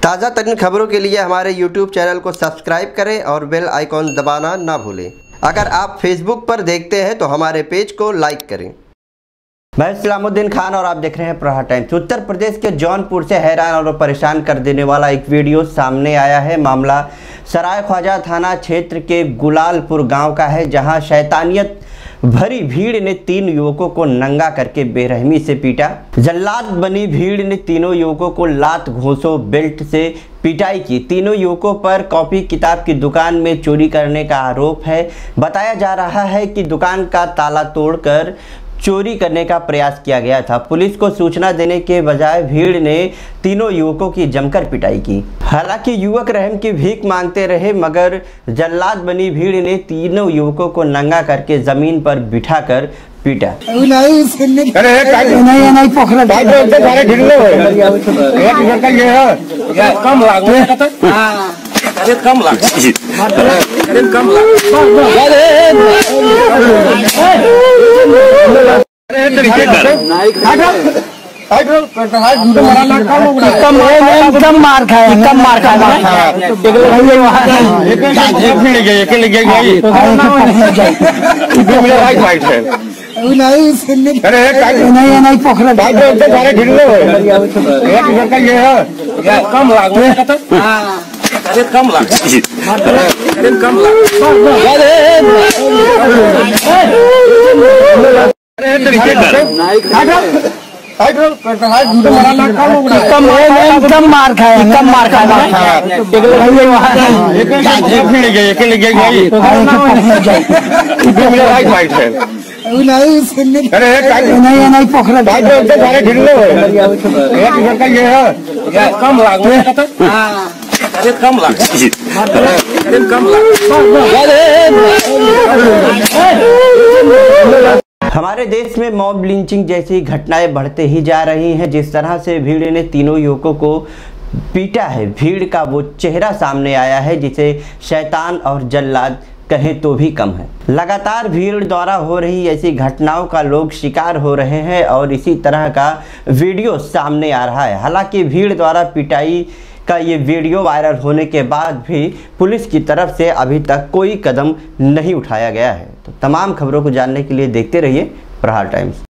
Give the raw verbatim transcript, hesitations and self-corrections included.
ताज़ा तरीन खबरों के लिए हमारे यूट्यूब चैनल को सब्सक्राइब करें और बेल आइकॉन दबाना ना भूलें। अगर आप फेसबुक पर देखते हैं तो हमारे पेज को लाइक करें। मैं सलामुद्दीन खान और आप देख रहे हैं प्रहार टाइम्स। उत्तर प्रदेश के जौनपुर से हैरान और परेशान कर देने वाला एक वीडियो सामने आया है। मामला सराय ख्वाजा थाना क्षेत्र के गुलालपुर गांव का है, जहां शैतानियत भरी भीड़ ने तीन युवकों को नंगा करके बेरहमी से पीटा। जल्लाद बनी भीड़ ने तीनों युवकों को लात घोंसों बेल्ट से पिटाई की। तीनों युवकों पर कॉपी किताब की दुकान में चोरी करने का आरोप है। बताया जा रहा है कि दुकान का ताला तोड़कर चोरी करने का प्रयास किया गया था। पुलिस को सूचना देने के बजाय भीड़ ने तीनों युवकों की जमकर पिटाई की। हालांकि युवक रहम की भीख मांगते रहे, मगर जल्लाद बनी भीड़ ने तीनों युवकों को नंगा करके जमीन पर बिठाकर पीटा। कम मार खाया कम मार खाया नहीं नहीं पोखरा कम अरे कम लग अरे कम कम मार खाया कम मार खाया नहीं नहीं पोखरा कम लग अरे कम लग अरे कम लग। हमारे देश में मॉब लिंचिंग जैसी घटनाएं बढ़ते ही जा रही हैं। जिस तरह से भीड़ ने तीनों युवकों को पीटा है, भीड़ का वो चेहरा सामने आया है जिसे शैतान और जल्लाद कहें तो भी कम है। लगातार भीड़ द्वारा हो रही ऐसी घटनाओं का लोग शिकार हो रहे हैं और इसी तरह का वीडियो सामने आ रहा है। हालांकि भीड़ द्वारा पिटाई का ये वीडियो वायरल होने के बाद भी पुलिस की तरफ से अभी तक कोई कदम नहीं उठाया गया है। तो तमाम खबरों को जानने के लिए देखते रहिए प्रहार टाइम्स।